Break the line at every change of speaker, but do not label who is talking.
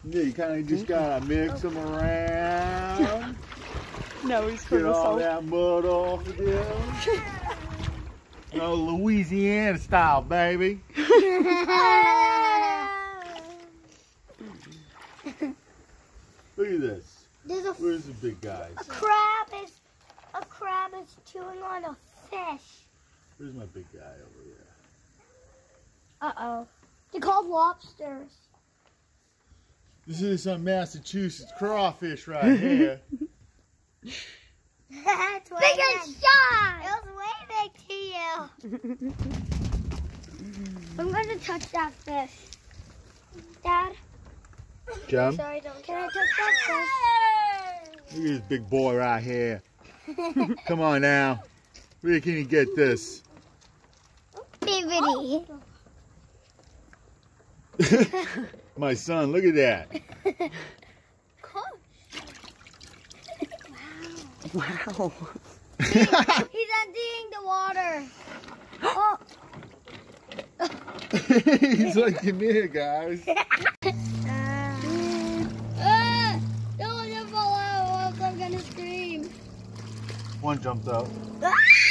Yeah, you kind of just gotta mix them around.
No, he's
Get all that mud off of them. Oh, Louisiana style, baby. Look at this. Where's the big guys?
A crab is chewing on a fish.
Where's my big guy over here?
Uh-oh. They're called lobsters.
This is some Massachusetts crawfish right here.
That's way big shot. It was way big to you. I'm going to touch that fish. Dad?
Jump.
Sorry, don't. Can I touch that fish?
Look at this big boy right here. Come on now. Where can you get this?
Bibbidi.
My son, look at that.
Wow.
He's emptying the water. Oh.
He's like, come here, guys.
Don't fall out, or else I'm gonna scream.
One jumped out.
Ah!